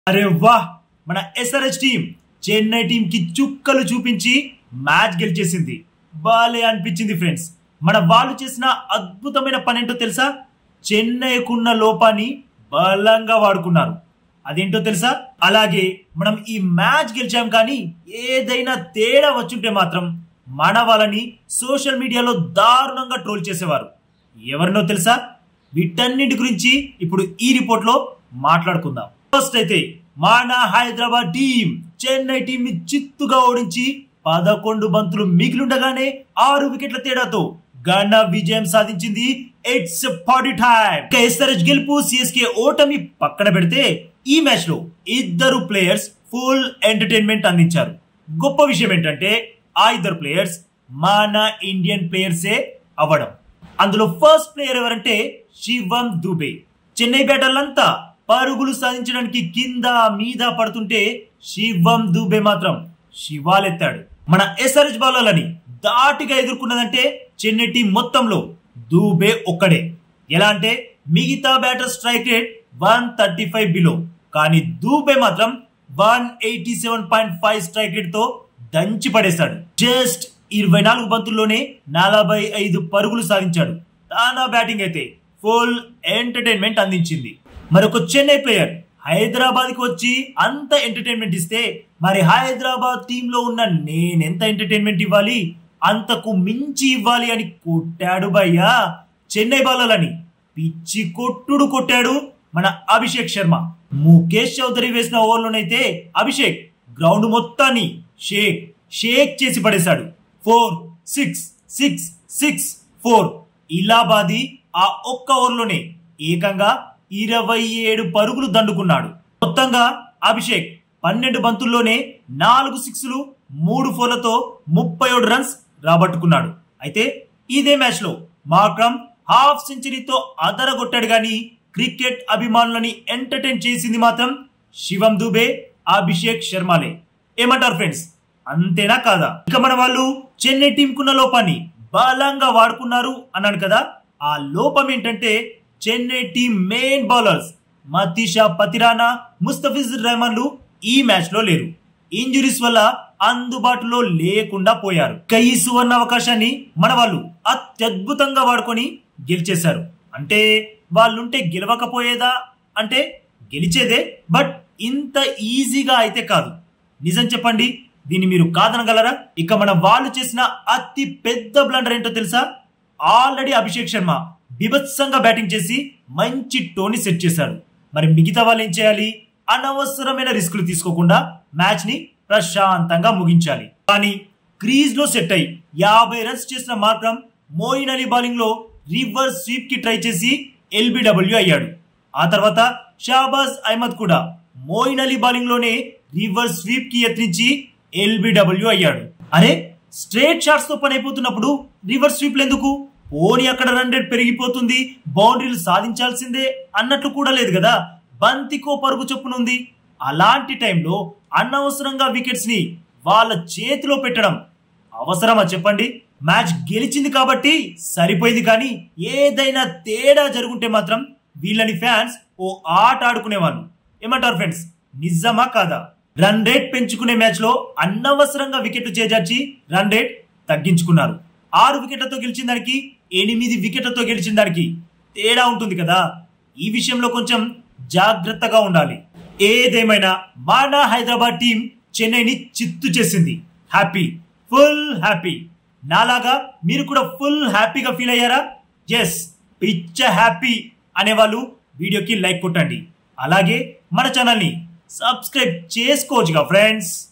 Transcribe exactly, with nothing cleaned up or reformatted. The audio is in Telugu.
అరే వాహ్, మన ఎస్ఆర్హెచ్ టీం చెన్నై టీం కి చుక్కలు చూపించి మ్యాచ్ గెలిచేసింది. బాలే అనిపించింది ఫ్రెండ్స్. మన వాళ్ళు చేసిన అద్భుతమైన పని ఏంటో తెలుసా? చెన్నైకున్న లోపాన్ని బలంగా వాడుకున్నారు. అదేంటో తెలుసా? అలాగే మనం ఈ మ్యాచ్ గెలిచాం, కానీ ఏదైనా తేడా వచ్చుంటే మాత్రం మన వాళ్ళని సోషల్ మీడియాలో దారుణంగా ట్రోల్ చేసేవారు. ఎవరినో తెలుసా? వీటన్నిటి గురించి ఇప్పుడు ఈ రిపోర్ట్ లో మాట్లాడుకుందాం. ఫస్ట్ అయితే మన హైదరాబాద్ టీం చెన్నై టీం ని చిత్తుగా ఓడించి పదకొండు బంతులు మిగిలిండగానే ఆరు వికెట్ల తేడాతో ఘన విజయం సాధించింది. It's party time. ఎస్ఆర్హెచ్ గెలుపు, సిఎస్కే ఓటమి పక్కన పెడితే ఈ మ్యాచ్ లో ఇద్దరు ప్లేయర్స్ ఫుల్ ఎంటర్టైన్మెంట్ అందించారు. గొప్ప విషయం ఏంటంటే ఆ ఇద్దరు ప్లేయర్స్ మన ఇండియన్ ప్లేయర్సే అవ్వడం. అందులో ఫస్ట్ ప్లేయర్ ఎవరంటే శివం దుబే. చెన్నై బ్యాటర్లంతా పరుగులు సాధించడానికి కింద మీద పడుతుంటే శివం దుబే మాత్రం శివాలెత్తాడు. మన ఎస్ఆర్హెచ్ బౌలర్లని దాటిగా ఎదుర్కొన్నదంటే చెన్నై టీం మొత్తంలో దుబే ఒక్కడే. ఎలా అంటే మిగతా batter strike rate one thirty five below, కానీ దుబే మాత్రం one eighty seven point five strike rate తో దంచి పడేశాడు. జస్ట్ ఇరవై నాలుగు బంతుల్లోనే నలభై ఐదు పరుగులు సాధించాడు. తన బ్యాటింగ్ అయితే ఫుల్ ఎంటర్టైన్మెంట్ అందించింది. మరొక చెన్నై ప్లేయర్ హైదరాబాద్ కి వచ్చి అంత ఎంటర్టైన్మెంట్ ఇస్తే మరి హైదరాబాద్ టీమ్ లో ఉన్న నేనెంత ఎంటర్టైన్మెంట్ ఇవ్వాలి, అంతకు మించి ఇవ్వాలి అని కొట్టాడు భయ్యా. చెన్నై బౌలర్లని పిచ్చి కొట్టుడు కొట్టాడు మన అభిషేక్ శర్మ. ముఖేష్ చౌదరి వేసిన ఓవర్లోనైతే అభిషేక్ గ్రౌండ్ మొత్తాన్ని షేక్ షేక్ చేసి పడేశాడు. Four six six six four ఇలా బాది ఆ ఒక్క ఓవర్లోనే ఏకంగా ఇరవై ఏడు పరుగులు దండుకున్నాడు. మొత్తంగా అభిషేక్ పన్నెండు బంతుల్లోనే నాలుగు సిక్స్లు మూడు ఫోర్లతో ముప్పై ఏడు రన్స్ రాబట్టుకున్నాడు. అయితే ఇదే మ్యాచ్ లో మార్క్రమ్ హాఫ్ సెంచరీతో అదరగొట్టాడు, గాని క్రికెట్ అభిమానులని ఎంటర్టైన్ చేసింది మాత్రం శివం దుబే, అభిషేక్ శర్మలే. ఏమంటారు ఫ్రెండ్స్? అంతేనా కాదా? ఇక మన వాళ్ళు చెన్నై టీం కున్న లోపాన్ని బలంగా వాడుకున్నారు అన్నాను కదా. ఆ లోపం ఏంటంటే Chennai team main bowlers Matheesha Pathirana, Mustafizur రెహమాన్లు ఈ మ్యాచ్ లో లేరు. ఇంజురీస్ వల్ల అందుబాటులో లేకుండా పోయారు. ఈ సువర్ణ అవకాశాన్ని మన వాళ్ళు అత్యద్భుతంగా వాడుకొని గెలిచేశారు. అంటే వాళ్ళుంటే గెలవకపోయేదా అంటే గెలిచేదే, బట్ ఇంత ఈజీగా అయితే కాదు. నిజం చెప్పండి, దీన్ని మీరు కాదనగలరా? ఇక మన వాళ్ళు చేసిన అతి పెద్ద బ్లండర్ ఏంటో తెలుసా? ఆల్రెడీ అభిషేక్ శర్మ బిభత్సంగా బ్యాటింగ్ చేసి మంచి టోని సెట్ చేశాడు. మరి మిగతా వాళ్ళు ఏం చేయాలి? అనవసరమైన రిస్కులు తీసుకోకుండా మ్యాచ్ ని ప్రశాంతంగా ముగించాలి. కానీ క్రీజ్ లో సెట్ అయి యాభై రన్స్ చేసిన మార్క్రమ్ మోయిన్ అలీ బౌలింగ్ లో రివర్స్ స్వీప్ కి ట్రై చేసి ఎల్బిడబ్ల్యూ అయ్యాడు. ఆ తర్వాత షాబాజ్ అహ్మద్ కూడా మోయిన్ అలీ బౌలింగ్ లోనే రివర్స్ స్వీప్ కి యత్నించి ఎల్బిడబ్ల్యూ అయ్యాడు. అరే, స్ట్రేట్ షాట్స్ తో పని అయిపోతున్నప్పుడు రివర్స్ స్వీప్ ఎందుకు? ఓని అక్కడ రన్ రేట్ పెరిగిపోతుంది, బౌండరీలు సాధించాల్సిందే అన్నట్లు కూడా లేదు కదా. బంతికో పరుగు చొప్పునుంది. అలాంటి టైంలో అనవసరంగా వికెట్స్ ని వాళ్ళ చేతిలో పెట్టడం అవసరమా చెప్పండి? మ్యాచ్ గెలిచింది కాబట్టి సరిపోయింది, కానీ ఏదైనా తేడా జరుగుంటే మాత్రం వీళ్ళని ఫ్యాన్స్ ఓ ఆట ఆడుకునేవాళ్ళు. ఏమంటారు ఫ్రెండ్స్? నిజమా కాదా? రన్ రేట్ పెంచుకునే మ్యాచ్ లో అనవసరంగా వికెట్లు చేజార్చి రన్ రేట్ తగ్గించుకున్నారు. ఆరు వికెట్లతో గెలిచిన దానికి ఎనిమిది వికెట్లతో గెలిచిన దానికి తేడా ఉంటుంది కదా. ఈ విషయంలో కొంచెం జాగ్రత్తగా ఉండాలి. ఏదేమైనా మన హైదరాబాద్ టీం చెన్నైని చిత్తు చేసింది. Happy, full happy. నాలాగా మీరు కూడా ఫుల్ హ్యాపీగా ఫీల్ అయ్యారా? ఎస్, పిచ్చ హ్యాపీ అనేవాళ్ళు వీడియోకి లైక్ కొట్టండి. అలాగే మన ఛానల్ని సబ్స్క్రైబ్ చేసుకోవచ్చుగా ఫ్రెండ్స్.